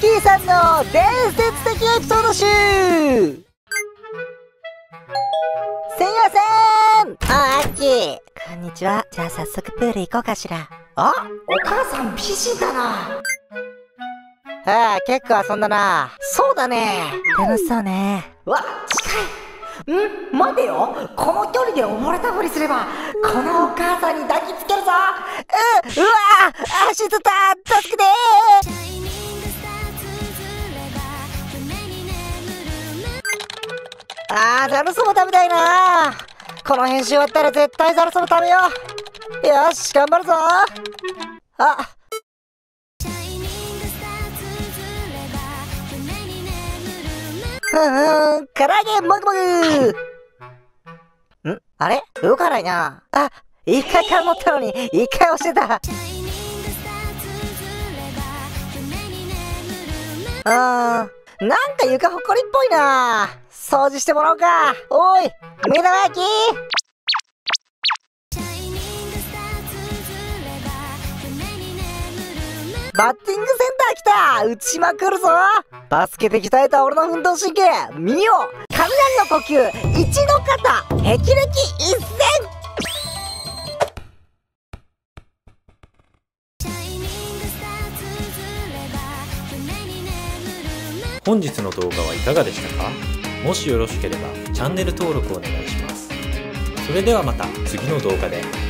キーさんの伝説的エピソード集。すいません。アッキー。こんにちは。じゃあ早速プール行こうかしら。 あ、お母さん美人だな。 ああ、結構遊んだな。 そうだね。 楽しそうね。 わ、近い。待てよ。この距離で溺れたふりすれば、このお母さんに抱きつけるぞ。 うわ足つった。助けてざるそば食べたいな。この編集終わったら絶対ざるそば食べよう。よし、頑張るぞ。唐揚げもぐもぐ。あれ動かないな。一回から乗ったのに一回押してた。なんか床ほこりっぽいな。掃除してもらおうか。おい、目玉焼き。バッティングセンター来た。打ちまくるぞ。バスケで鍛えた俺の運動神経見よ。雷の呼吸一の型霹靂一閃。 本日の動画はいかがでしたか？もしよろしければチャンネル登録お願いします。それではまた次の動画で。